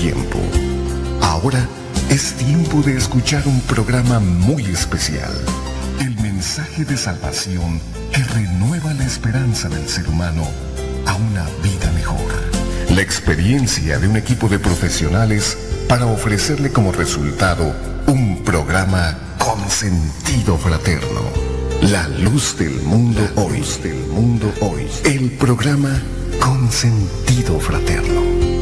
tiempo. Ahora es tiempo de escuchar un programa muy especial. El mensaje de salvación que renueva la esperanza del ser humano a una vida mejor. La experiencia de un equipo de profesionales para ofrecerle como resultado un programa con sentido fraterno. La luz del mundo hoy. El programa con sentido fraterno.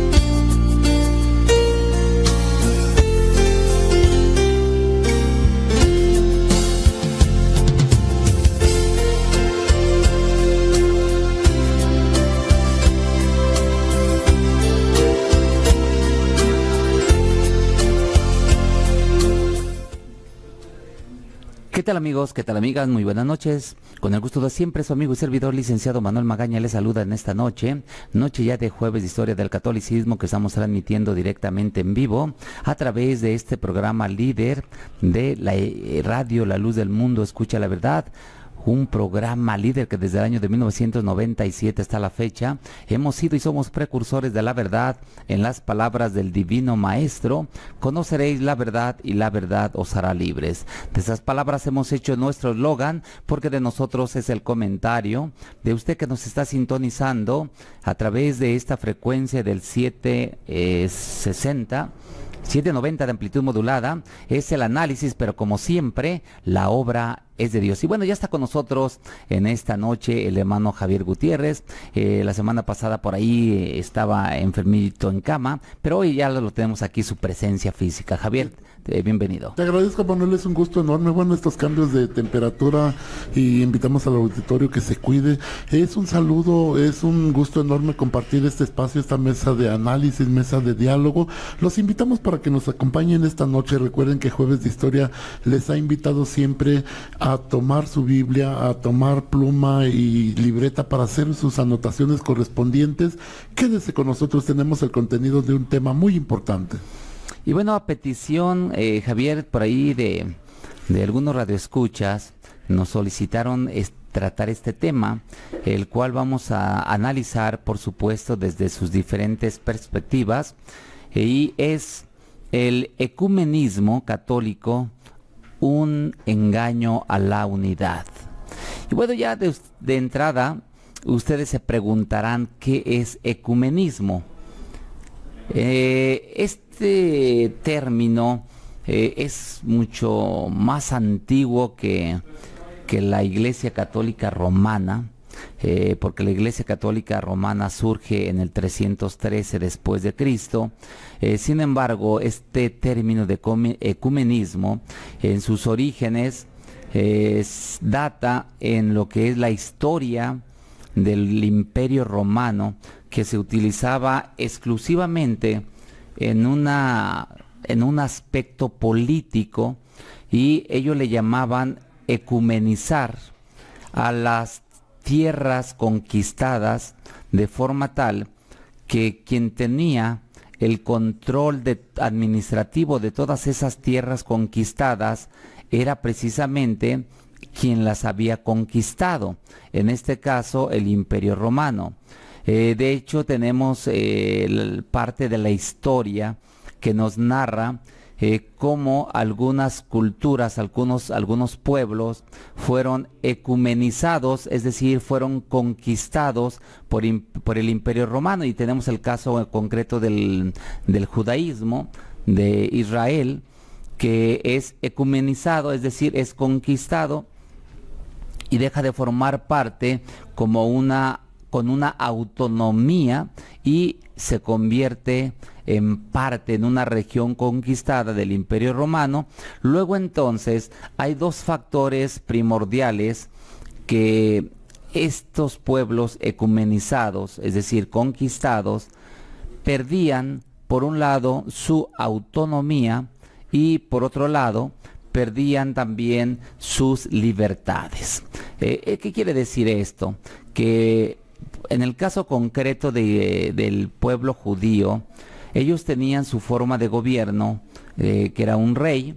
¿Qué tal amigos? ¿Qué tal amigas? Muy buenas noches. Con el gusto de siempre, su amigo y servidor licenciado Manuel Magaña les saluda en esta noche ya de jueves de Historia del Catolicismo, que estamos transmitiendo directamente en vivo a través de este programa líder de la radio La Luz del Mundo, Escucha la Verdad. Un programa líder que desde el año de 1997 hasta la fecha hemos sido y somos precursores de la verdad. En las palabras del Divino Maestro: conoceréis la verdad y la verdad os hará libres. De esas palabras hemos hecho nuestro eslogan, porque de nosotros es el comentario de usted que nos está sintonizando a través de esta frecuencia del 790 de amplitud modulada. Es el análisis, pero como siempre, la obra es de Dios. Y bueno, ya está con nosotros en esta noche el hermano Javier Gutiérrez. La semana pasada por ahí estaba enfermito en cama, pero hoy ya lo tenemos aquí, su presencia física. Javier, bienvenido. Te agradezco, Manuel, es un gusto enorme. Bueno, estos cambios de temperatura, y invitamos al auditorio que se cuide. Es un saludo, es un gusto enorme compartir este espacio, esta mesa de análisis, mesa de diálogo. Los invitamos para que nos acompañen esta noche. Recuerden que Jueves de Historia les ha invitado siempre a tomar su Biblia, a tomar pluma y libreta para hacer sus anotaciones correspondientes. Quédese con nosotros, tenemos el contenido de un tema muy importante. Y bueno, a petición, Javier, por ahí de algunos radioescuchas, nos solicitaron tratar este tema, el cual vamos a analizar, por supuesto, desde sus diferentes perspectivas, y es el ecumenismo católico, un engaño a la unidad. Y bueno, ya de entrada, ustedes se preguntarán qué es ecumenismo. Este término es mucho más antiguo que la Iglesia Católica Romana, porque la Iglesia Católica Romana surge en el 313 después de Cristo. Sin embargo, este término de ecumenismo en sus orígenes data en lo que es la historia del Imperio Romano, que se utilizaba exclusivamente en un aspecto político, y ellos le llamaban ecumenizar a las tierras conquistadas, de forma tal que quien tenía el control administrativo de todas esas tierras conquistadas era precisamente quien las había conquistado, en este caso el Imperio Romano. De hecho, tenemos parte de la historia que nos narra cómo algunas culturas, algunos pueblos fueron ecumenizados, es decir, fueron conquistados por el Imperio Romano. Y tenemos el caso concreto del judaísmo de Israel, que es ecumenizado, es decir, es conquistado y deja de formar parte con una autonomía, y se convierte en parte en una región conquistada del Imperio Romano. Luego entonces hay dos factores primordiales que estos pueblos ecumenizados, es decir, conquistados, perdían: por un lado su autonomía, y por otro lado perdían también sus libertades. ¿Qué quiere decir esto? Que en el caso concreto del pueblo judío, ellos tenían su forma de gobierno, que era un rey.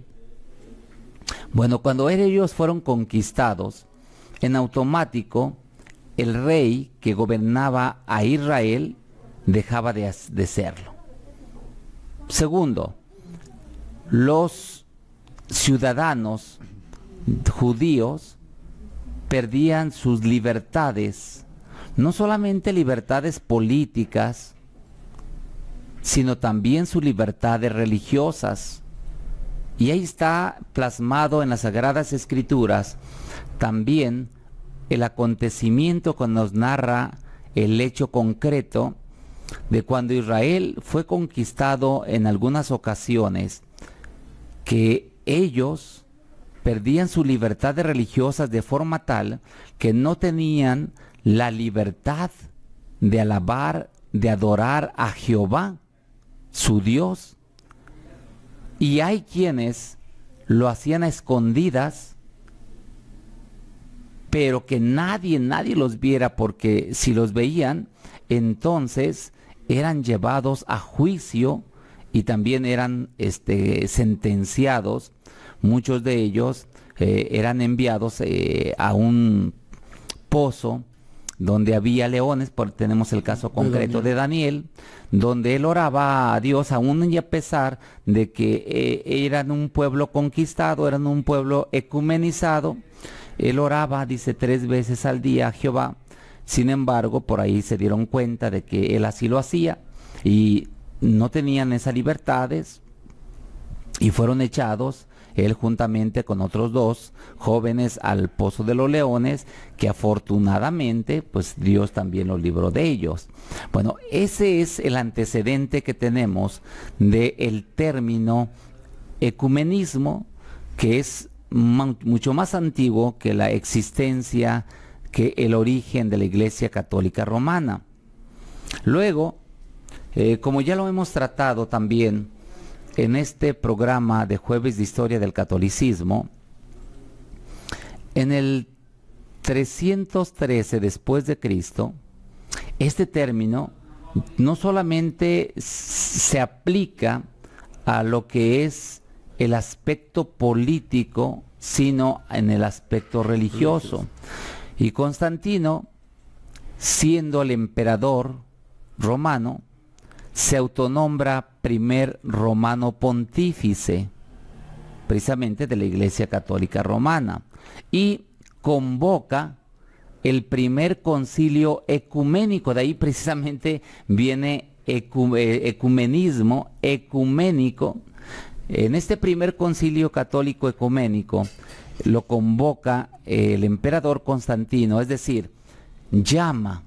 Bueno, cuando ellos fueron conquistados, en automático el rey que gobernaba a Israel dejaba de serlo. Segundo, los ciudadanos judíos perdían sus libertades, no solamente libertades políticas, sino también sus libertades religiosas. Y ahí está plasmado en las Sagradas Escrituras también el acontecimiento que nos narra el hecho concreto de cuando Israel fue conquistado en algunas ocasiones, que ellos perdían sus libertades religiosas de forma tal que no tenían la libertad de alabar, de adorar a Jehová, su Dios. Y hay quienes lo hacían a escondidas, pero que nadie los viera, porque si los veían, entonces eran llevados a juicio y también eran sentenciados. Muchos de ellos eran enviados a un pozo donde había leones, tenemos el caso concreto de Daniel, donde él oraba a Dios, aún y a pesar de que eran un pueblo conquistado, eran un pueblo ecumenizado. Él oraba, dice, 3 veces al día a Jehová. Sin embargo, por ahí se dieron cuenta de que él así lo hacía y no tenían esas libertades y fueron echados, él juntamente con otros 2 jóvenes, al pozo de los leones, que afortunadamente pues Dios también los libró de ellos. Bueno, ese es el antecedente que tenemos del término ecumenismo, que es mucho más antiguo que la existencia, que el origen de la Iglesia Católica Romana. Luego, como ya lo hemos tratado también en este programa de Jueves de Historia del Catolicismo, en el 313 después de Cristo, este término no solamente se aplica a lo que es el aspecto político, sino en el aspecto religioso. Y Constantino, siendo el emperador romano, se autonombra primer romano pontífice, precisamente de la Iglesia Católica Romana, y convoca el primer concilio ecuménico. De ahí precisamente viene ecumenismo, ecuménico. En este primer concilio católico ecuménico lo convoca el emperador Constantino, es decir, llama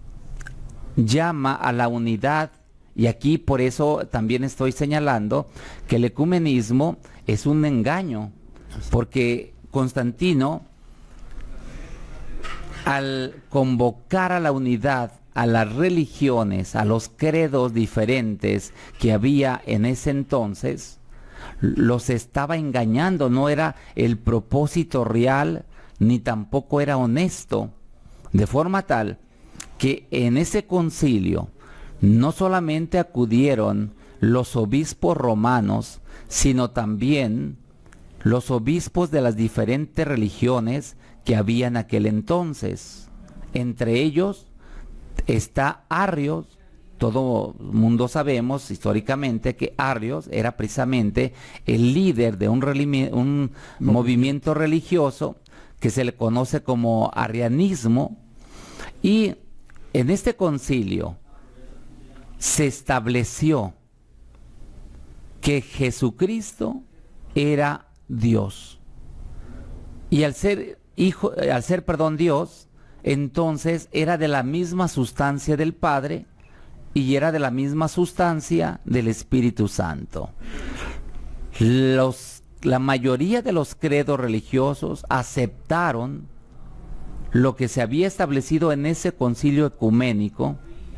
a la unidad. Y aquí por eso también estoy señalando que el ecumenismo es un engaño, porque Constantino, al convocar a la unidad, a las religiones, a los credos diferentes que había en ese entonces, los estaba engañando. No era el propósito real, ni tampoco era honesto, de forma tal que en ese concilio no solamente acudieron los obispos romanos, sino también los obispos de las diferentes religiones que había en aquel entonces. Entre ellos está Arrios. Todo mundo sabemos históricamente que Arrios era precisamente el líder de un movimiento religioso que se le conoce como arrianismo. Y en este concilio se estableció que Jesucristo era Dios. Y al ser Dios, entonces era de la misma sustancia del Padre y era de la misma sustancia del Espíritu Santo. La mayoría de los credos religiosos aceptaron lo que se había establecido en ese concilio ecuménico,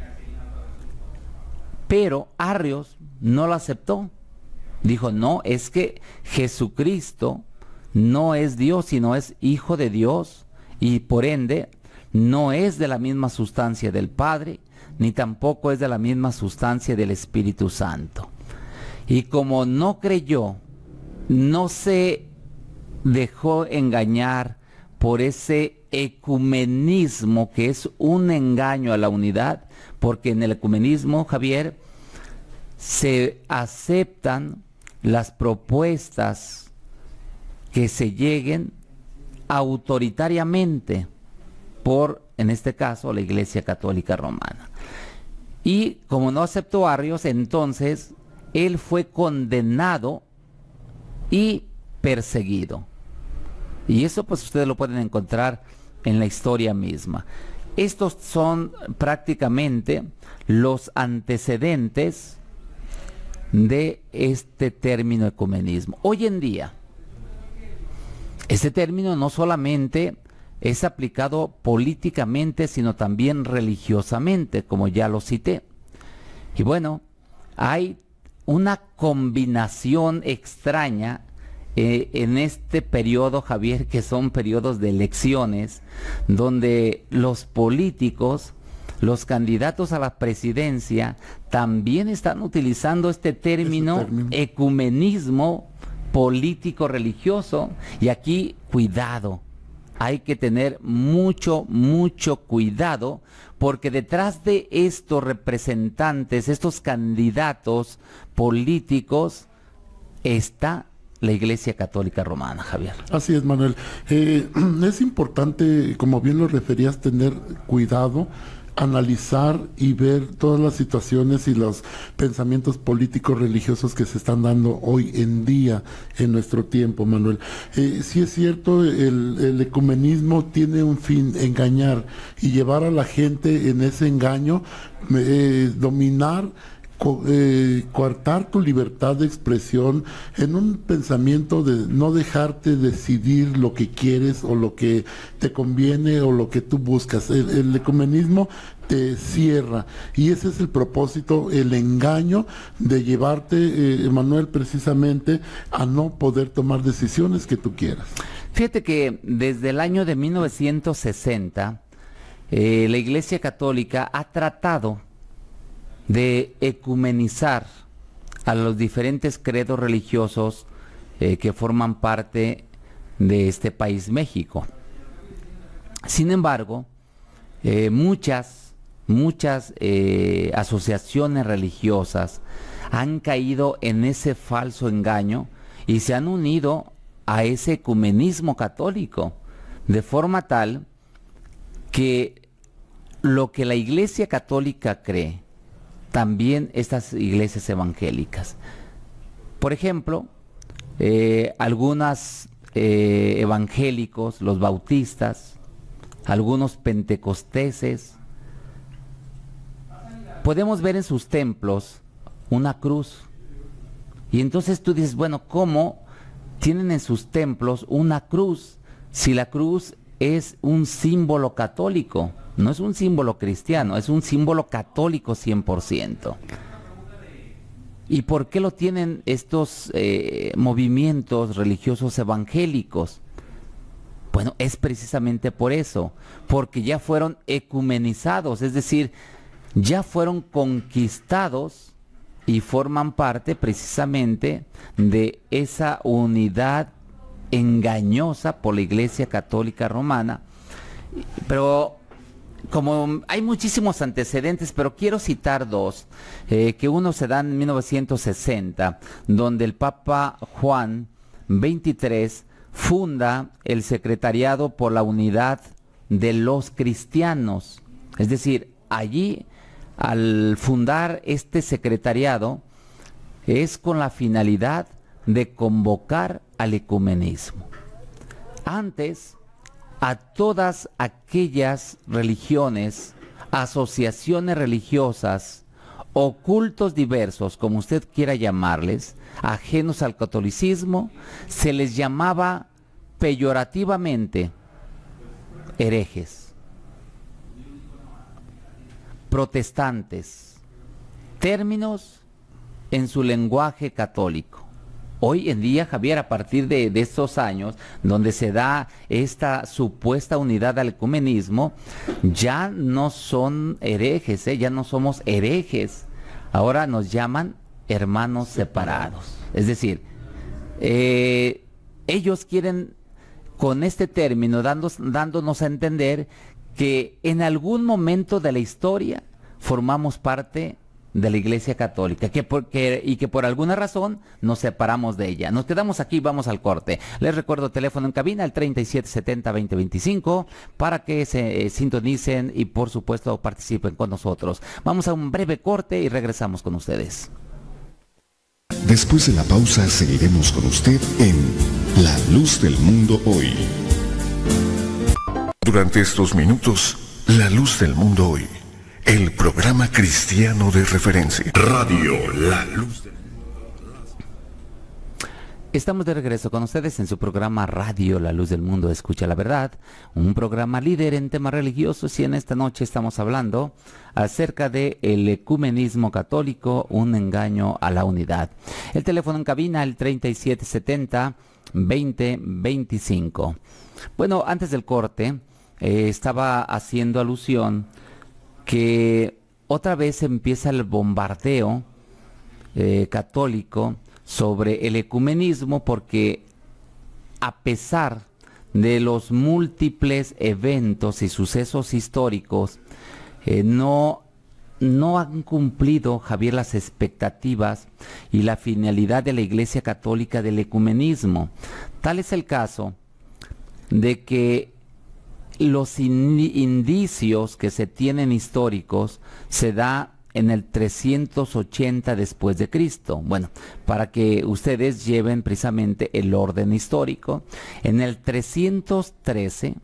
pero Arrios no lo aceptó. Dijo, no, es que Jesucristo no es Dios, sino es Hijo de Dios, y por ende no es de la misma sustancia del Padre, ni tampoco es de la misma sustancia del Espíritu Santo. Y como no creyó, no se dejó engañar por ese ecumenismo, que es un engaño a la unidad, porque en el ecumenismo, Javier, se aceptan las propuestas que se lleguen autoritariamente por, en este caso, la Iglesia Católica Romana. Y como no aceptó Arrios, entonces él fue condenado y perseguido. Y eso pues ustedes lo pueden encontrar en la historia misma. Estos son prácticamente los antecedentes de este término ecumenismo. Hoy en día, este término no solamente es aplicado políticamente, sino también religiosamente, como ya lo cité. Y bueno, hay una combinación extraña en este periodo, Javier, que son periodos de elecciones, donde los políticos, los candidatos a la presidencia, también están utilizando este término ecumenismo político-religioso. Y aquí, cuidado, hay que tener mucho cuidado, porque detrás de estos representantes, estos candidatos políticos, está la Iglesia Católica Romana, Javier. Así es, Manuel. Es importante, como bien lo referías, tener cuidado, analizar y ver todas las situaciones y los pensamientos políticos religiosos que se están dando hoy en día en nuestro tiempo, Manuel. Sí es cierto, el ecumenismo tiene un fin: engañar y llevar a la gente en ese engaño, dominar, coartar tu libertad de expresión en un pensamiento de no dejarte decidir lo que quieres o lo que te conviene o lo que tú buscas. El ecumenismo te cierra, y ese es el propósito, el engaño de llevarte, Manuel, precisamente a no poder tomar decisiones que tú quieras. Fíjate que desde el año de 1960 la Iglesia Católica ha tratado de ecumenizar a los diferentes credos religiosos que forman parte de este país, México. Sin embargo, muchas asociaciones religiosas han caído en ese falso engaño y se han unido a ese ecumenismo católico, de forma tal que lo que la Iglesia Católica cree, también estas iglesias evangélicas. Por ejemplo, algunos evangélicos, los bautistas, algunos pentecosteses, podemos ver en sus templos una cruz. Y entonces tú dices, bueno, ¿cómo tienen en sus templos una cruz si la cruz es un símbolo católico? No es un símbolo cristiano, es un símbolo católico 100%. ¿Y por qué lo tienen estos movimientos religiosos evangélicos? Bueno, es precisamente por eso, porque ya fueron ecumenizados, es decir, ya fueron conquistados y forman parte precisamente de esa unidad engañosa por la Iglesia Católica Romana. Pero como hay muchísimos antecedentes, pero quiero citar dos, que uno se da en 1960, donde el Papa Juan XXIII funda el Secretariado por la Unidad de los Cristianos. Es decir, allí, al fundar este secretariado, es con la finalidad de convocar al ecumenismo. Antes, a todas aquellas religiones, asociaciones religiosas o cultos diversos, como usted quiera llamarles, ajenos al catolicismo, se les llamaba peyorativamente herejes, protestantes, términos en su lenguaje católico. Hoy en día, Javier, a partir de estos años, donde se da esta supuesta unidad al ecumenismo, ya no son herejes, ya no somos herejes. Ahora nos llaman hermanos separados. Es decir, ellos quieren, con este término, dándonos a entender que en algún momento de la historia formamos parte de la Iglesia Católica, que por alguna razón nos separamos de ella. Nos quedamos aquí, vamos al corte. Les recuerdo teléfono en cabina, el 3770-2025, para que se sintonicen y por supuesto participen con nosotros. Vamos a un breve corte y regresamos con ustedes. Después de la pausa seguiremos con usted en La Luz del Mundo Hoy. Durante estos minutos, La Luz del Mundo Hoy, el programa cristiano de referencia. Radio La Luz del Mundo. Estamos de regreso con ustedes en su programa Radio La Luz del Mundo Escucha la Verdad, un programa líder en temas religiosos, y en esta noche estamos hablando acerca de el ecumenismo católico, un engaño a la unidad. El teléfono en cabina, el 3770-2025. Bueno, antes del corte, estaba haciendo alusión que otra vez empieza el bombardeo católico sobre el ecumenismo, porque a pesar de los múltiples eventos y sucesos históricos, no han cumplido, Javier, las expectativas y la finalidad de la Iglesia Católica del ecumenismo. Tal es el caso de que los indicios que se tienen históricos se da en el 380 después de Cristo. Bueno, para que ustedes lleven precisamente el orden histórico, en el 313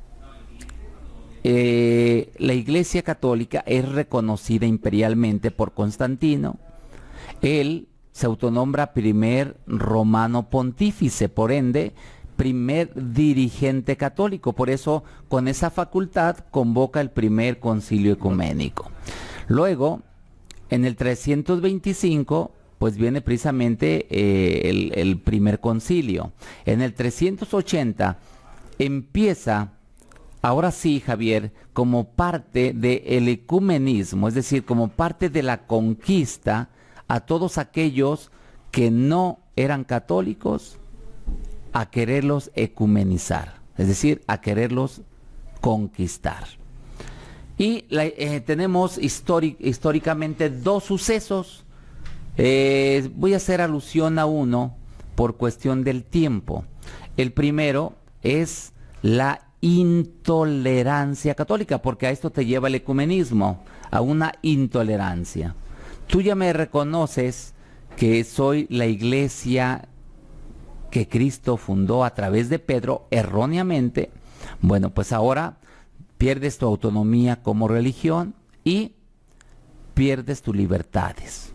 la Iglesia Católica es reconocida imperialmente por Constantino. Él se autonombra primer romano pontífice, por ende primer dirigente católico. Por eso, con esa facultad convoca el primer concilio ecuménico. Luego, en el 325, pues viene precisamente el primer concilio. En el 380 empieza, ahora sí, Javier, como parte del ecumenismo, es decir, como parte de la conquista a todos aquellos que no eran católicos, a quererlos ecumenizar, es decir, a quererlos conquistar. Y tenemos históricamente dos sucesos. Voy a hacer alusión a uno por cuestión del tiempo. El primero es la intolerancia católica, porque a esto te lleva el ecumenismo, a una intolerancia. Tú ya me reconoces que soy la iglesia que Cristo fundó a través de Pedro erróneamente. Bueno, pues ahora pierdes tu autonomía como religión y pierdes tus libertades.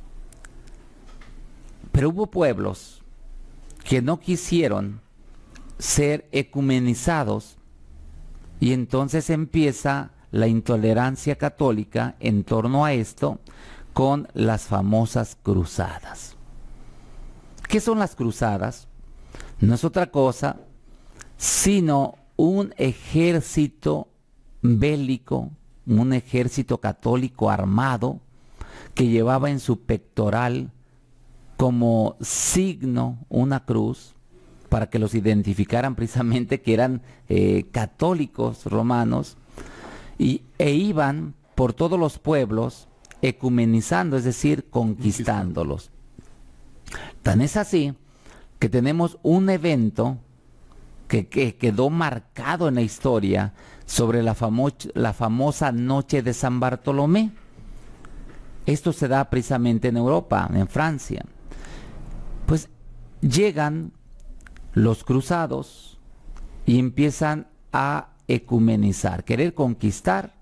Pero hubo pueblos que no quisieron ser ecumenizados, y entonces empieza la intolerancia católica en torno a esto con las famosas cruzadas. ¿Qué son las cruzadas? No es otra cosa sino un ejército bélico, un ejército católico armado que llevaba en su pectoral como signo una cruz, para que los identificaran precisamente que eran católicos romanos, e iban por todos los pueblos ecumenizando, es decir, conquistándolos. Tan es así que tenemos un evento que quedó marcado en la historia sobre la famosa noche de San Bartolomé. Esto se da precisamente en Europa, en Francia. Pues llegan los cruzados y empiezan a ecumenizar, querer conquistar,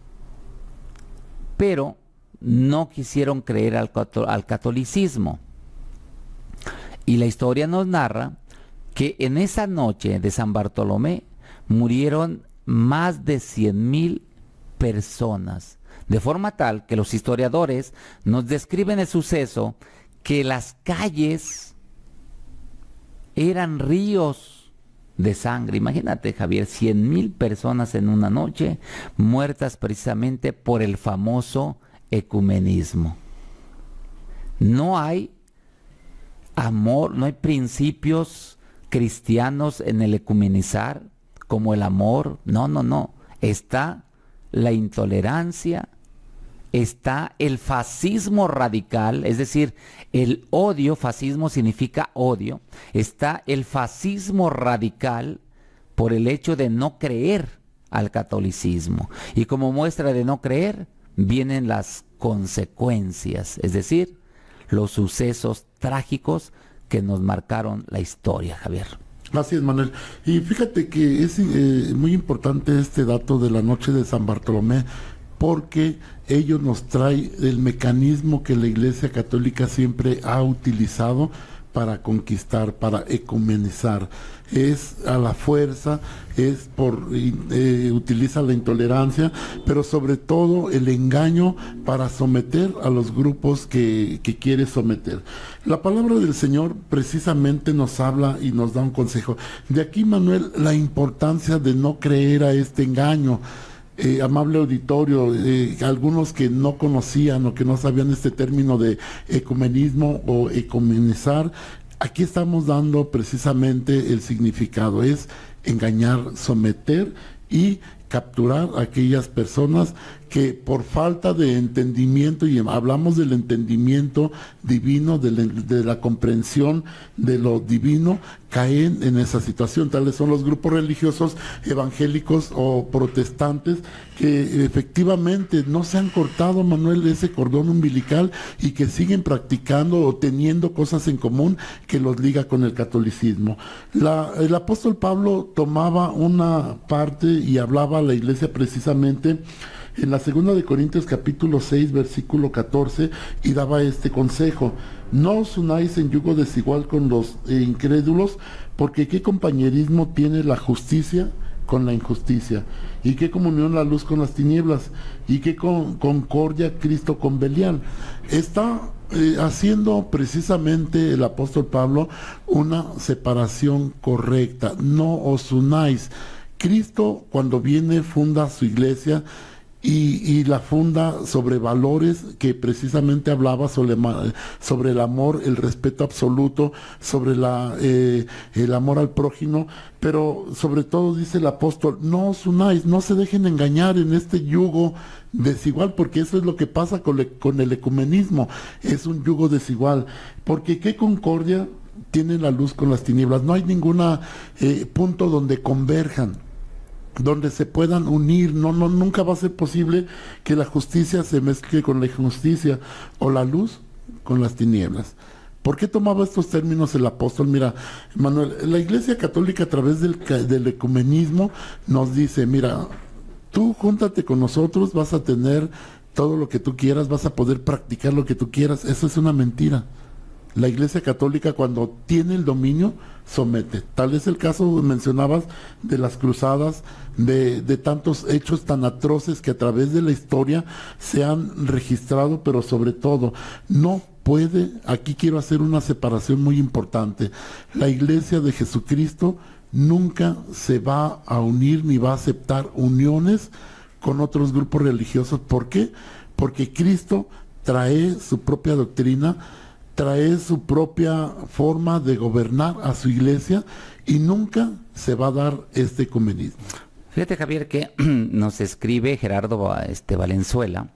pero no quisieron creer al catolicismo. Y la historia nos narra que en esa noche de San Bartolomé murieron más de 100,000 personas, de forma tal que los historiadores nos describen el suceso que las calles eran ríos de sangre. Imagínate, Javier, 100,000 personas en una noche muertas precisamente por el famoso ecumenismo. No hay amor, no hay principios cristianos en el ecumenizar, como el amor. No. Está la intolerancia, está el fascismo radical, es decir, el odio, fascismo significa odio, está el fascismo radical por el hecho de no creer al catolicismo. Y como muestra de no creer, vienen las consecuencias, es decir, los sucesos trágicos que nos marcaron la historia, Javier. Así es, Manuel. Y fíjate que es muy importante este dato de la noche de San Bartolomé, porque ello nos trae el mecanismo que la Iglesia Católica siempre ha utilizado para conquistar, para ecumenizar. Es a la fuerza, utiliza la intolerancia, pero sobre todo el engaño para someter a los grupos que quiere someter. La palabra del Señor precisamente nos habla y nos da un consejo. De aquí, Manuel, la importancia de no creer a este engaño. Amable auditorio, algunos que no conocían o que no sabían este término de ecumenismo o ecumenizar, aquí estamos dando precisamente el significado, es engañar, someter y capturar a aquellas personas que por falta de entendimiento, y hablamos del entendimiento divino, de la comprensión de lo divino, caen en esa situación. Tales son los grupos religiosos evangélicos o protestantes que efectivamente no se han cortado, Manuel, ese cordón umbilical y que siguen practicando o teniendo cosas en común que los liga con el catolicismo. El apóstol Pablo tomaba una parte y hablaba a la iglesia precisamente en la segunda de Corintios capítulo 6 versículo 14 y daba este consejo: no os unáis en yugo desigual con los incrédulos, porque qué compañerismo tiene la justicia con la injusticia, y qué comunión la luz con las tinieblas, y qué concordia Cristo con Belial. Está haciendo precisamente el apóstol Pablo una separación correcta. No os unáis. Cristo, cuando viene, funda su iglesia y la funda sobre valores que precisamente hablaba sobre el amor, el respeto absoluto, sobre el amor al prójimo, pero sobre todo dice el apóstol: no os unáis, no se dejen engañar en este yugo desigual, porque eso es lo que pasa con el ecumenismo, es un yugo desigual, porque qué concordia tiene la luz con las tinieblas. No hay ningún punto donde converjan, donde se puedan unir. Nunca va a ser posible que la justicia se mezcle con la injusticia o la luz con las tinieblas. ¿Por qué tomaba estos términos el apóstol? Mira, Manuel, la Iglesia Católica a través del ecumenismo nos dice: mira, tú júntate con nosotros, vas a tener todo lo que tú quieras, vas a poder practicar lo que tú quieras. Eso es una mentira. La Iglesia Católica, cuando tiene el dominio, somete. Tal es el caso, mencionabas, de las cruzadas, de tantos hechos tan atroces que a través de la historia se han registrado, pero sobre todo, no puede, aquí quiero hacer una separación muy importante. La Iglesia de Jesucristo nunca se va a unir ni va a aceptar uniones con otros grupos religiosos. ¿Por qué? Porque Cristo trae su propia doctrina, trae su propia forma de gobernar a su iglesia y nunca se va a dar este ecumenismo. Fíjate, Javier, que nos escribe Gerardo Valenzuela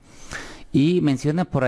y menciona por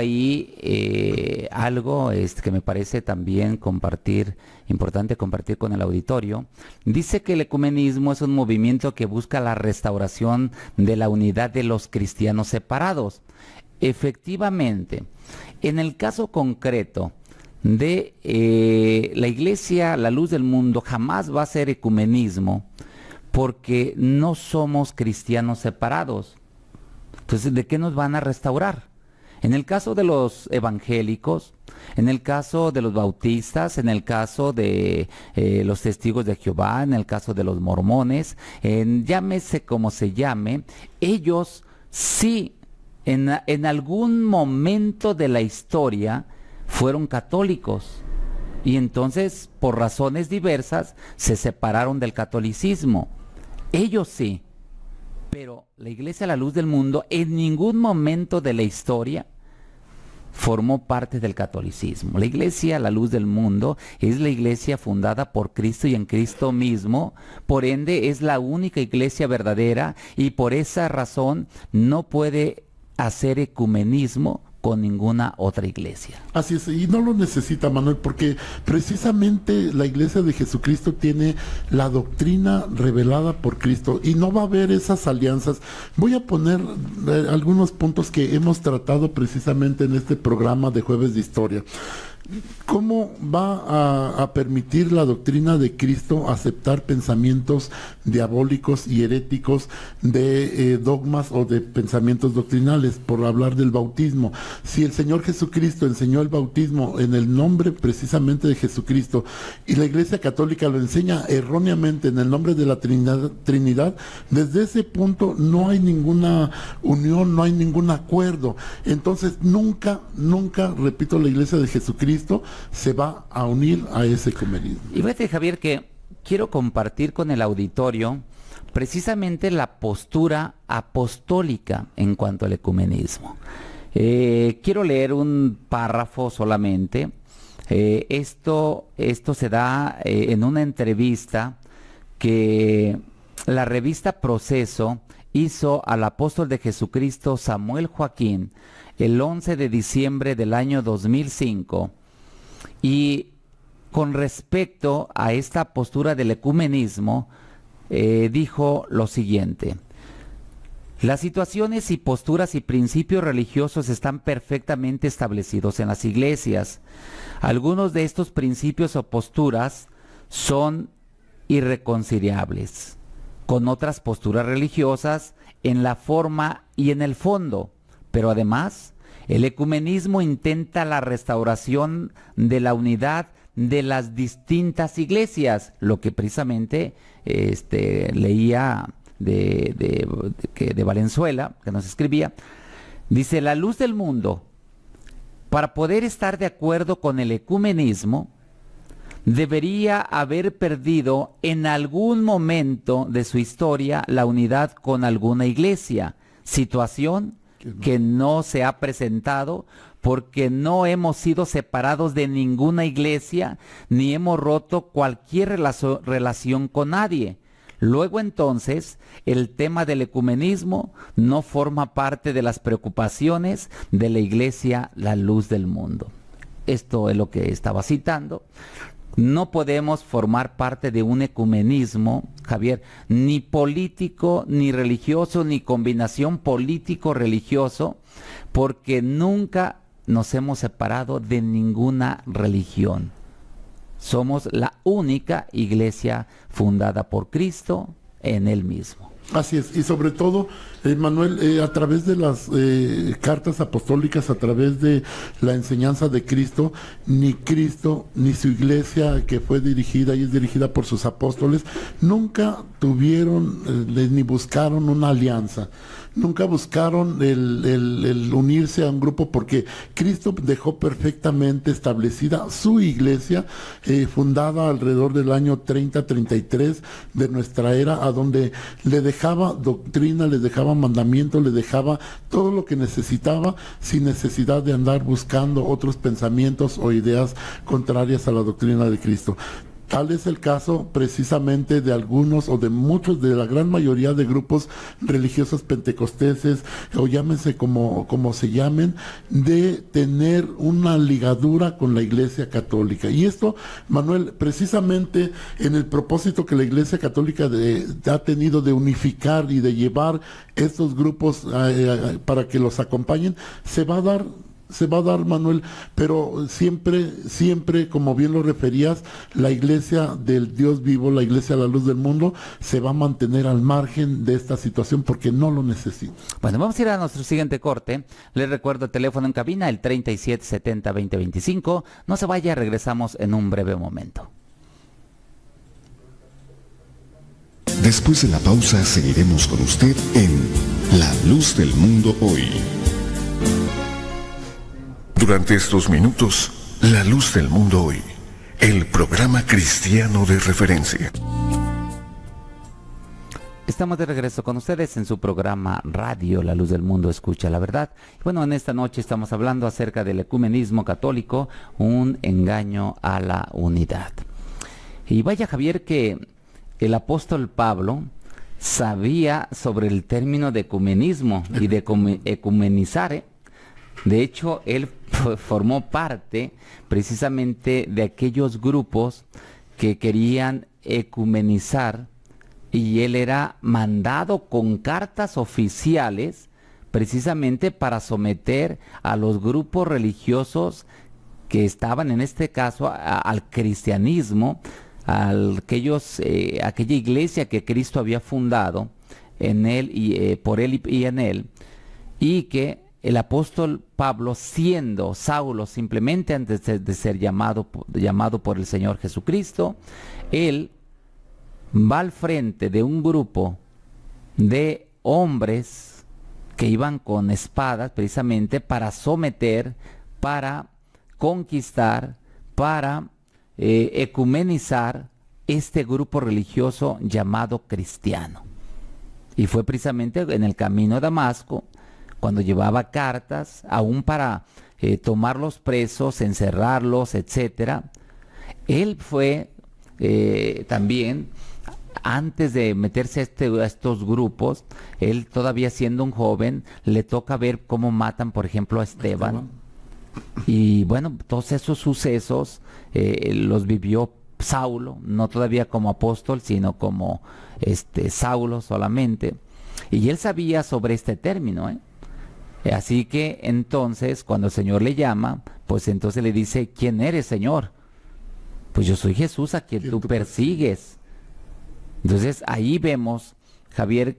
ahí algo que me parece también importante compartir con el auditorio. Dice que el ecumenismo es un movimiento que busca la restauración de la unidad de los cristianos separados. Efectivamente, en el caso concreto de la Iglesia, la luz del mundo, jamás va a ser ecumenismo, porque no somos cristianos separados. Entonces, ¿de qué nos van a restaurar? En el caso de los evangélicos, en el caso de los bautistas, en el caso de los testigos de Jehová, en el caso de los mormones, llámese como se llame, ellos sí, en algún momento de la historia, fueron católicos y entonces por razones diversas se separaron del catolicismo. Ellos sí, pero la Iglesia La Luz del Mundo en ningún momento de la historia formó parte del catolicismo. La Iglesia La Luz del Mundo es la iglesia fundada por Cristo y en Cristo mismo, por ende es la única iglesia verdadera y por esa razón no puede hacer ecumenismo con ninguna otra iglesia. Así es, y no lo necesita, Manuel, porque precisamente la Iglesia de Jesucristo tiene la doctrina revelada por Cristo y no va a haber esas alianzas. Voy a poner algunos puntos que hemos tratado precisamente en este programa de Jueves de Historia. ¿Cómo va a permitir la doctrina de Cristo aceptar pensamientos diabólicos y heréticos de dogmas o de pensamientos doctrinales? Por hablar del bautismo, si el Señor Jesucristo enseñó el bautismo en el nombre precisamente de Jesucristo y la Iglesia Católica lo enseña erróneamente en el nombre de la Trinidad, desde ese punto no hay ninguna unión, no hay ningún acuerdo. Entonces nunca, repito, la Iglesia de Jesucristo se va a unir a ese ecumenismo. Y fíjate, Javier, que quiero compartir con el auditorio precisamente la postura apostólica en cuanto al ecumenismo. Quiero leer un párrafo solamente. Esto se da en una entrevista que la revista Proceso hizo al apóstol de Jesucristo Samuel Joaquín el 11 de diciembre del año 2005. Y con respecto a esta postura del ecumenismo, dijo lo siguiente: las situaciones y posturas y principios religiosos están perfectamente establecidos en las iglesias. Algunos de estos principios o posturas son irreconciliables con otras posturas religiosas en la forma y en el fondo, pero además el ecumenismo intenta la restauración de la unidad de las distintas iglesias, lo que precisamente leía de Valenzuela, que nos escribía. Dice: la luz del mundo, para poder estar de acuerdo con el ecumenismo, debería haber perdido en algún momento de su historia la unidad con alguna iglesia, situación que no se ha presentado porque no hemos sido separados de ninguna iglesia ni hemos roto cualquier relación con nadie. Luego entonces, el tema del ecumenismo no forma parte de las preocupaciones de la Iglesia, la luz del mundo. Esto es lo que estaba citando. No podemos formar parte de un ecumenismo, Javier, ni político, ni religioso, ni combinación político-religioso, porque nunca nos hemos separado de ninguna religión. Somos la única iglesia fundada por Cristo en Él mismo. Así es, y sobre todo, Manuel, a través de las cartas apostólicas, a través de la enseñanza de Cristo, ni su iglesia, que fue dirigida y es dirigida por sus apóstoles, nunca tuvieron ni buscaron una alianza. Nunca buscaron el unirse a un grupo, porque Cristo dejó perfectamente establecida su iglesia, fundada alrededor del año 30-33 de nuestra era, a donde le dejaba doctrina, le dejaba mandamiento, le dejaba todo lo que necesitaba, sin necesidad de andar buscando otros pensamientos o ideas contrarias a la doctrina de Cristo. Tal es el caso precisamente de algunos o de muchos, de la gran mayoría de grupos religiosos pentecosteses, o llámense como se llamen, de tener una ligadura con la Iglesia Católica. Y esto, Manuel, precisamente en el propósito que la Iglesia Católica ha tenido de unificar y de llevar estos grupos para que los acompañen, se va a dar, Manuel, pero siempre, como bien lo referías, la iglesia del Dios vivo, la iglesia a la luz del mundo, se va a mantener al margen de esta situación porque no lo necesita. Bueno, vamos a ir a nuestro siguiente corte. Les recuerdo el teléfono en cabina, el 3770-2025. No se vaya, regresamos en un breve momento. Después de la pausa seguiremos con usted en La Luz del Mundo Hoy. Durante estos minutos, La Luz del Mundo Hoy, el programa cristiano de referencia. Estamos de regreso con ustedes en su programa Radio La Luz del Mundo Escucha la Verdad. Bueno, en esta noche estamos hablando acerca del ecumenismo católico, un engaño a la unidad. Y vaya, Javier, que el apóstol Pablo sabía sobre el término de ecumenismo y de ecumenizar, ¿eh? De hecho, él formó parte precisamente de aquellos grupos que querían ecumenizar, y él era mandado con cartas oficiales precisamente para someter a los grupos religiosos que estaban en este caso al cristianismo, aquella iglesia que Cristo había fundado en él y por él y en él, y que el apóstol Pablo, siendo Saulo simplemente antes de ser llamado por el Señor Jesucristo, él va al frente de un grupo de hombres que iban con espadas precisamente para someter, para conquistar, para ecumenizar este grupo religioso llamado cristiano. Y fue precisamente en el camino a Damasco, cuando llevaba cartas, aún para tomarlos presos, encerrarlos, etcétera. Él fue también, antes de meterse a estos grupos, él todavía siendo un joven, le toca ver cómo matan, por ejemplo, a Esteban. Y bueno, todos esos sucesos los vivió Saulo, no todavía como apóstol, sino como Saulo solamente. Y él sabía sobre este término, ¿eh? Así que entonces, cuando el Señor le llama, pues entonces le dice, ¿quién eres, Señor? Pues yo soy Jesús a quien tú persigues. Entonces ahí vemos, Javier,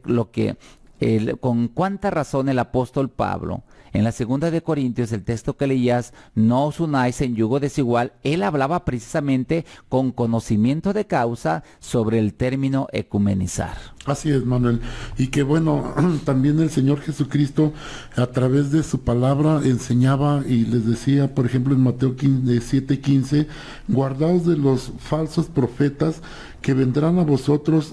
con cuánta razón el apóstol Pablo, en la segunda de Corintios, el texto que leías, no os unáis en yugo desigual, él hablaba precisamente con conocimiento de causa sobre el término ecumenizar. Así es, Manuel. Y que bueno, también el Señor Jesucristo a través de su palabra enseñaba y les decía, por ejemplo, en Mateo 7:15, guardaos de los falsos profetas que vendrán a vosotros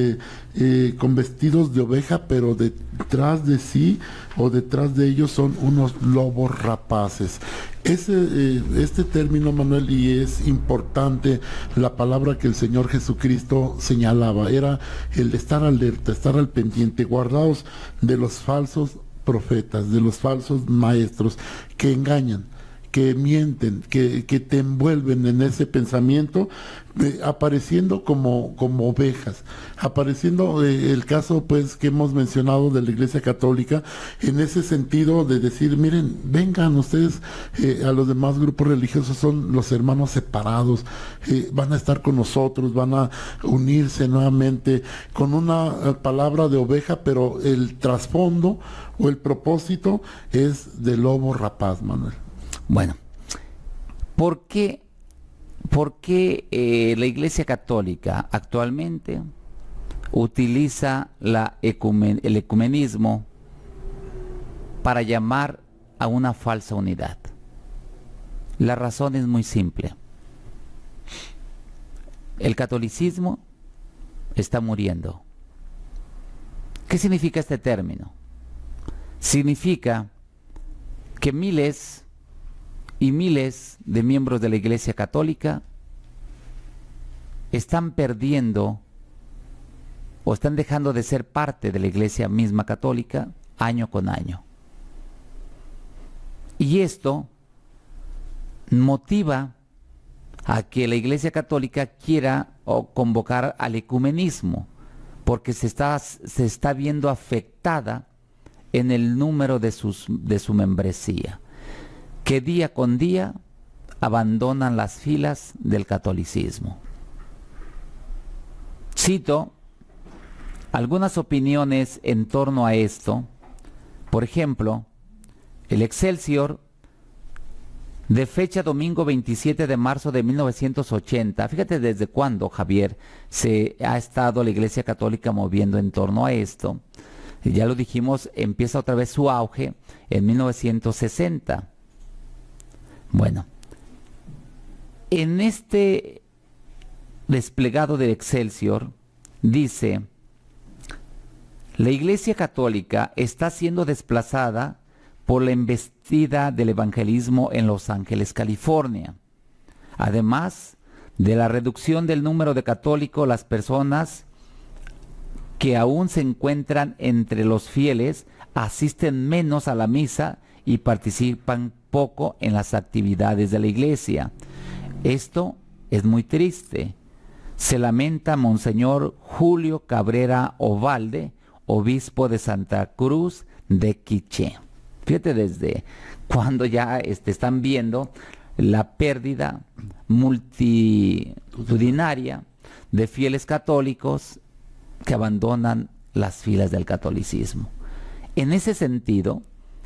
con vestidos de oveja, pero detrás de sí o detrás de ellos son unos lobos rapaces. Este término, Manuel, y es importante la palabra que el Señor Jesucristo señalaba, era el estar alerta, estar al pendiente, guardaos de los falsos profetas, de los falsos maestros que engañan, que mienten, que te envuelven en ese pensamiento, apareciendo como ovejas, apareciendo el caso pues que hemos mencionado de la Iglesia Católica, en ese sentido de decir, miren, vengan ustedes a los demás grupos religiosos, son los hermanos separados, van a estar con nosotros, van a unirse nuevamente con una palabra de oveja, pero el trasfondo o el propósito es de lobo rapaz, Manuel. Bueno, ¿por qué la Iglesia Católica actualmente utiliza el ecumenismo para llamar a una falsa unidad? La razón es muy simple. El catolicismo está muriendo. ¿Qué significa este término? Significa que miles y miles de miembros de la Iglesia Católica están perdiendo o están dejando de ser parte de la Iglesia misma católica año con año. Y esto motiva a que la Iglesia Católica quiera convocar al ecumenismo, porque se está viendo afectada en el número de su membresía, que día con día abandonan las filas del catolicismo. Cito algunas opiniones en torno a esto. Por ejemplo, el Excelsior, de fecha domingo 27 de marzo de 1980, fíjate desde cuándo, Javier, se ha estado la Iglesia Católica moviendo en torno a esto. Ya lo dijimos, empieza otra vez su auge en 1960. Bueno, en este desplegado de Excelsior dice, la Iglesia Católica está siendo desplazada por la embestida del evangelismo en Los Ángeles, California. Además de la reducción del número de católicos, las personas que aún se encuentran entre los fieles asisten menos a la misa y participan poco en las actividades de la iglesia. Esto es muy triste. Se lamenta Monseñor Julio Cabrera Ovalde, obispo de Santa Cruz de Quiché. Fíjate desde cuando ya están viendo la pérdida multitudinaria de fieles católicos que abandonan las filas del catolicismo. En ese sentido,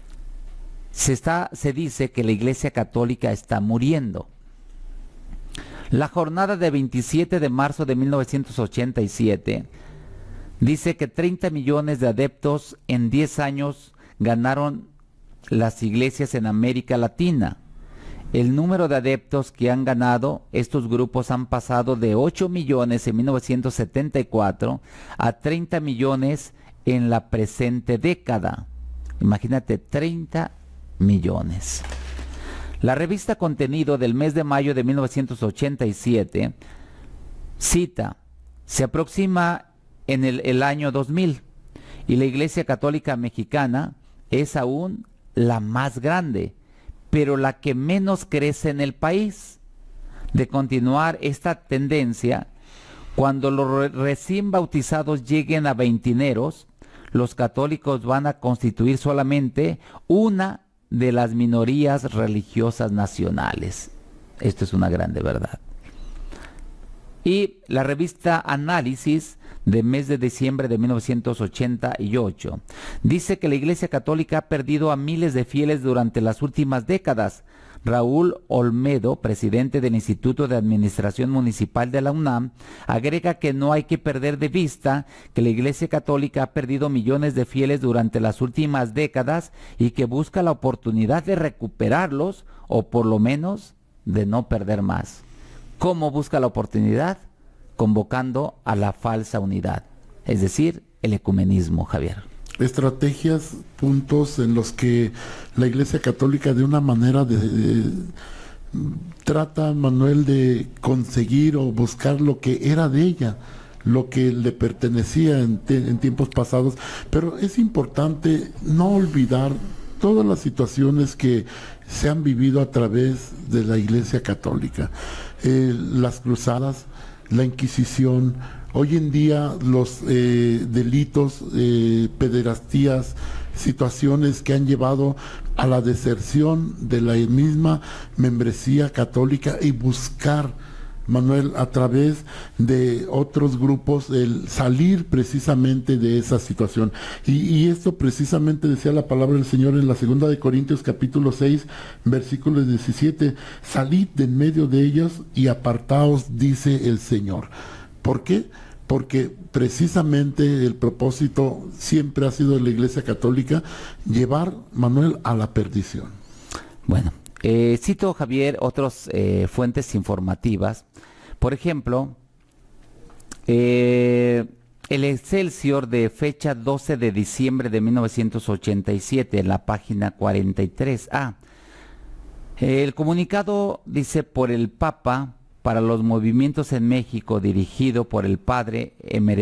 se dice que la Iglesia Católica está muriendo. La jornada de 27 de marzo de 1987 dice que 30 millones de adeptos en 10 años ganaron las iglesias en América Latina. El número de adeptos que han ganado estos grupos han pasado de 8 millones en 1974 a 30 millones en la presente década. Imagínate, 30 millones. La revista Contenido del mes de mayo de 1987 cita: se aproxima en el año 2000 y la Iglesia Católica Mexicana es aún la más grande, pero la que menos crece en el país. De continuar esta tendencia, cuando los recién bautizados lleguen a veintineros, los católicos van a constituir solamente una de las minorías religiosas nacionales. Esto es una grande verdad. Y la revista Análisis de mes de diciembre de 1988 dice que la Iglesia Católica ha perdido a miles de fieles durante las últimas décadas. Raúl Olmedo, presidente del Instituto de Administración Municipal de la UNAM, agrega que no hay que perder de vista que la Iglesia Católica ha perdido millones de fieles durante las últimas décadas y que busca la oportunidad de recuperarlos o por lo menos de no perder más. ¿Cómo busca la oportunidad? Convocando a la falsa unidad, es decir, el ecumenismo, Javier. Estrategias, puntos en los que la Iglesia Católica de una manera trata, Manuel, de conseguir o buscar lo que era de ella, lo que le pertenecía en tiempos pasados, pero es importante no olvidar todas las situaciones que se han vivido a través de la Iglesia Católica, las cruzadas, la Inquisición, hoy en día los delitos, pederastías, situaciones que han llevado a la deserción de la misma membresía católica y buscar, Manuel, a través de otros grupos, el salir precisamente de esa situación. Y esto precisamente decía la palabra del Señor en la segunda de Corintios capítulo 6, versículo 17, salid de en medio de ellos y apartaos, dice el Señor. ¿Por qué? Porque precisamente el propósito siempre ha sido de la Iglesia Católica llevar, Manuel, a la perdición. Bueno, cito, Javier, otras fuentes informativas. Por ejemplo, el Excelsior de fecha 12 de diciembre de 1987, en la página 43A. El comunicado dice: por el Papa para los movimientos en México, dirigido por el padre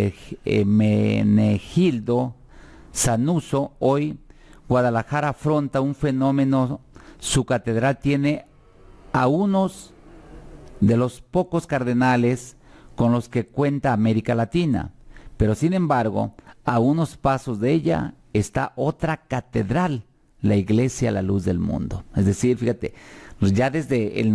Hermenegildo Sanuso, hoy Guadalajara afronta un fenómeno. Su catedral tiene a unos de los pocos cardenales con los que cuenta América Latina, pero sin embargo, a unos pasos de ella está otra catedral, la Iglesia La Luz del Mundo. Es decir, fíjate, ya desde el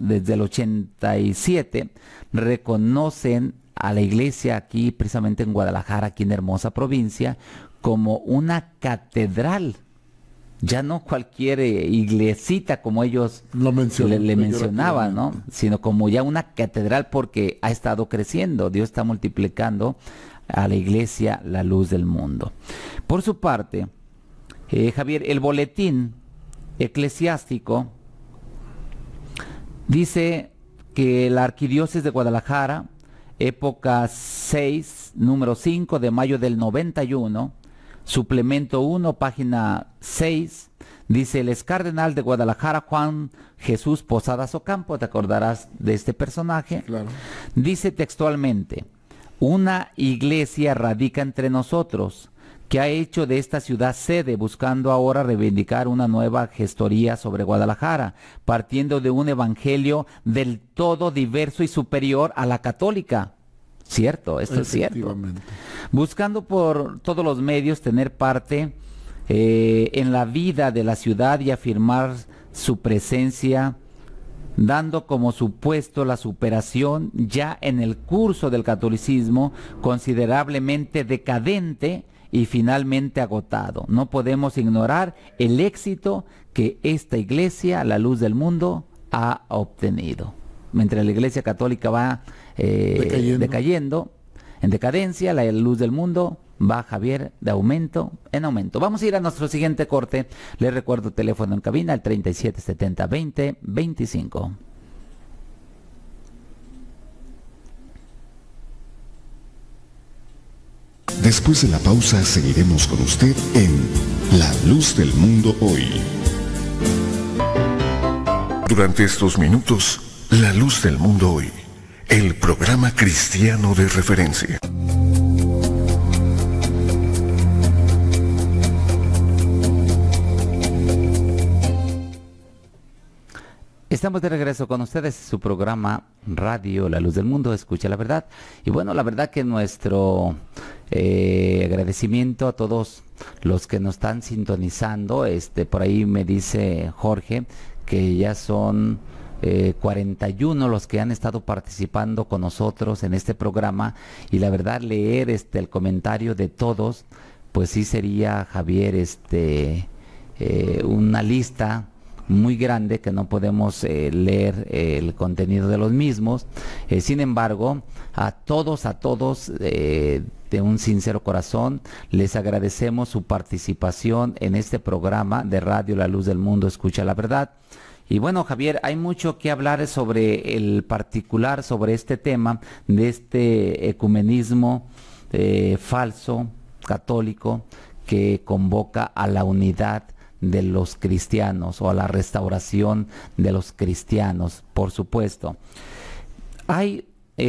87 reconocen a la iglesia aquí, precisamente en Guadalajara, aquí en hermosa provincia, como una catedral. Ya no cualquier iglesita como ellos le mencionaban, ¿no? Sino como ya una catedral, porque ha estado creciendo. Dios está multiplicando a la Iglesia La Luz del Mundo. Por su parte, Javier, el boletín eclesiástico dice que la Arquidiócesis de Guadalajara, época 6, número 5 de mayo del 91, suplemento 1, página 6, dice: el excardenal de Guadalajara, Juan Jesús Posadas Ocampo, te acordarás de este personaje, claro. Dice textualmente: Una iglesia radica entre nosotros, que ha hecho de esta ciudad sede, buscando ahora reivindicar una nueva gestoría sobre Guadalajara, partiendo de un evangelio del todo diverso y superior a la católica. Cierto, esto es cierto. Buscando por todos los medios tener parte en la vida de la ciudad y afirmar su presencia, dando como supuesto la superación ya en el curso del catolicismo considerablemente decadente y finalmente agotado. No podemos ignorar el éxito que esta iglesia, la luz del mundo, ha obtenido. Mientras la iglesia católica va decayendo, en decadencia, la luz del mundo va, Javier, de aumento en aumento. Vamos a ir a nuestro siguiente corte. Les recuerdo teléfono en cabina, el 3770-2025. Después de la pausa seguiremos con usted en La Luz del Mundo Hoy. Durante estos minutos, La Luz del Mundo Hoy, el programa cristiano de referencia. Estamos de regreso con ustedes, su programa Radio La Luz del Mundo, escucha la verdad. Y bueno, la verdad que nuestro agradecimiento a todos los que nos están sintonizando. Por ahí me dice Jorge que ya son 41 los que han estado participando con nosotros en este programa, y la verdad leer el comentario de todos, pues sí sería, Javier, una lista muy grande que no podemos leer el contenido de los mismos. Sin embargo, a todos de un sincero corazón les agradecemos su participación en este programa de Radio La Luz del Mundo, escucha la verdad. Y bueno, Javier, hay mucho que hablar sobre el particular, sobre este tema de este ecumenismo falso, católico, que convoca a la unidad de los cristianos o a la restauración de los cristianos, por supuesto. Hay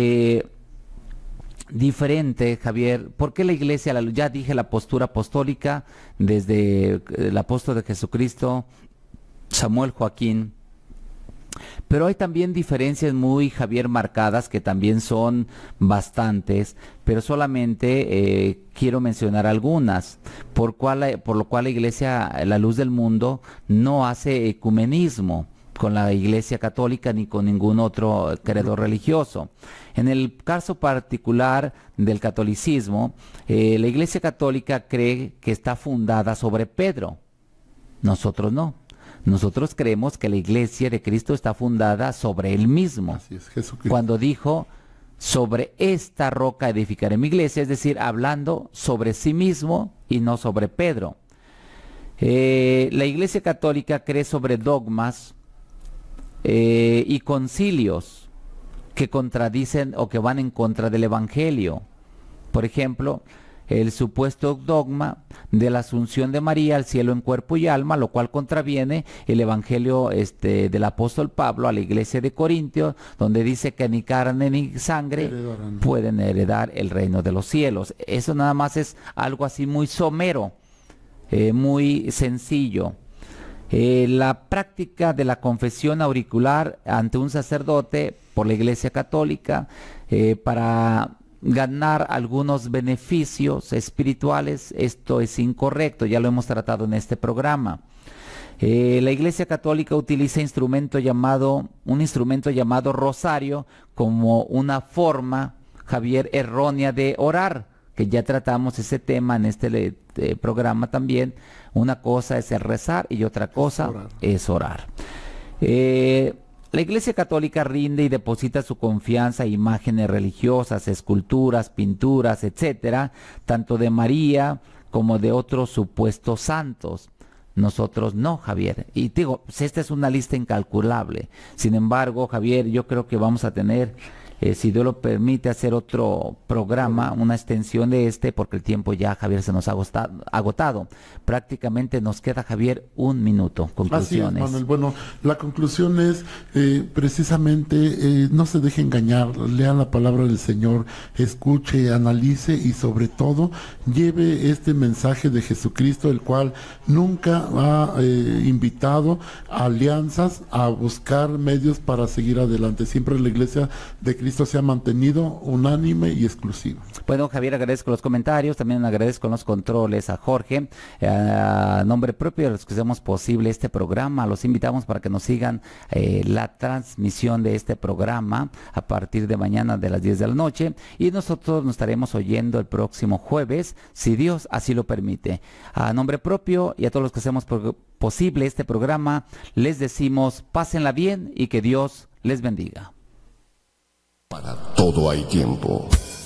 diferente, Javier, ¿por qué la iglesia, ya dije la postura apostólica desde el apóstol de Jesucristo, Samuel Joaquín? Pero hay también diferencias muy, Javier, marcadas, que también son bastantes, pero solamente quiero mencionar algunas, por lo cual la Iglesia, la Luz del Mundo, no hace ecumenismo con la Iglesia Católica ni con ningún otro credo religioso. En el caso particular del catolicismo, la Iglesia Católica cree que está fundada sobre Pedro. Nosotros no. Nosotros creemos que la Iglesia de Cristo está fundada sobre Él mismo. Así es, Jesucristo. Cuando dijo, sobre esta roca edificaré mi iglesia, es decir, hablando sobre sí mismo y no sobre Pedro. La Iglesia Católica cree sobre dogmas y concilios que contradicen o que van en contra del Evangelio. Por ejemplo, el supuesto dogma de la asunción de María al cielo en cuerpo y alma, lo cual contraviene el evangelio del apóstol Pablo a la iglesia de Corintios, donde dice que ni carne ni sangre pueden heredar el reino de los cielos. Eso nada más es algo así muy somero, muy sencillo. La práctica de la confesión auricular ante un sacerdote por la Iglesia Católica para ganar algunos beneficios espirituales, esto es incorrecto, ya lo hemos tratado en este programa. La Iglesia Católica utiliza un instrumento llamado rosario como una forma, Javier, errónea de orar, que ya tratamos ese tema en este programa también. Una cosa es el rezar y otra cosa es orar. La Iglesia Católica rinde y deposita su confianza en imágenes religiosas, esculturas, pinturas, etcétera, tanto de María como de otros supuestos santos. Nosotros no, Javier. Y digo, esta es una lista incalculable. Sin embargo, Javier, yo creo que vamos a tener si Dios lo permite, hacer otro programa, una extensión de porque el tiempo ya, Javier, se nos ha agotado. Prácticamente nos queda, Javier, un minuto. Conclusiones. Así es, Manuel. Bueno, la conclusión es precisamente no se deje engañar, lea la palabra del Señor, escuche, analice y sobre todo lleve este mensaje de Jesucristo, el cual nunca ha invitado a alianzas, a buscar medios para seguir adelante. Siempre la Iglesia de Cristo se ha mantenido unánime y exclusiva. Bueno, Javier, agradezco los comentarios, también agradezco los controles a Jorge, a nombre propio de los que hacemos posible este programa. Los invitamos para que nos sigan la transmisión de este programa a partir de mañana de las 10 de la noche, y nosotros nos estaremos oyendo el próximo jueves, si Dios así lo permite. A nombre propio y a todos los que hacemos posible este programa, les decimos pásenla bien y que Dios les bendiga. Para todo hay tiempo.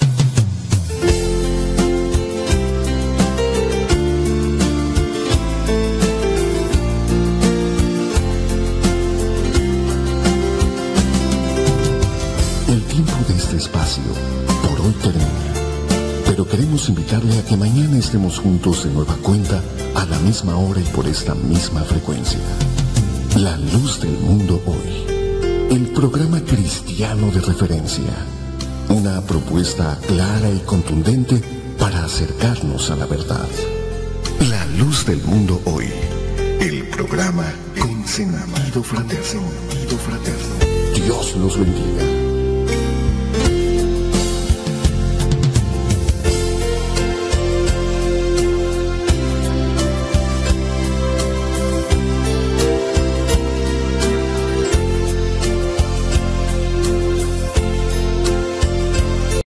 El tiempo de este espacio por hoy termina, pero queremos invitarle a que mañana estemos juntos de nueva cuenta a la misma hora y por esta misma frecuencia. La luz del mundo hoy, el programa cristiano de referencia, una propuesta clara y contundente para acercarnos a la verdad. La luz del mundo hoy, el programa con sentido fraterno. Dios los bendiga.